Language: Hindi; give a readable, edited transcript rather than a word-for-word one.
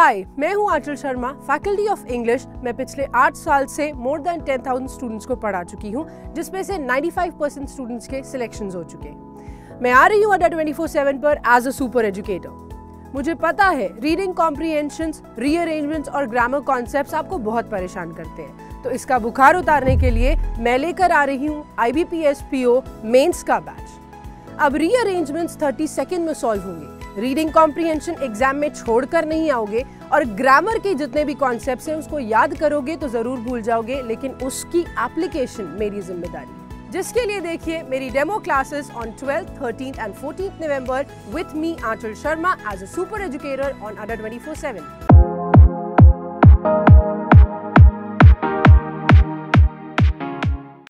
हाय, मैं हूं Aanchal Sharma, faculty of English. मैं पिछले 8 साल से मोर देन 10,000 स्टूडेंट्स को पढ़ा चुकी हूं, जिसमें से 95% स्टूडेंट्स के सिलेक्शंस हो चुके हैं। मैं आ रही हूं अड्डा 24/7 पर एज अ सुपर एजुकेटर। मुझे पता है रीडिंग कॉम्प्रिहेंशंस, रीअरेंजमेंट्स और ग्रामर कॉन्सेप्ट्स आपको बहुत परेशान करते हैं, तो इसका बुखार उतारने के लिए मैं लेकर आ रही हूं IBPS PO मेंस का बैच। अब रीअरेंजमेंट्स 30 सेकंड में सॉल्व होंगे, रीडिंग कॉम्प्रिहेंशन एग्जाम में छोड़कर नहीं आओगे और ग्रामर के जितने भी कॉन्सेप्ट्स हैं उसको याद करोगे तो जरूर भूल जाओगे, लेकिन उसकी एप्लीकेशन मेरी जिम्मेदारी है। जिसके लिए देखिए मेरी demo classes on 12th, 13th and 14th November with me Aanchal Sharma as a super educator on Adda 24/7।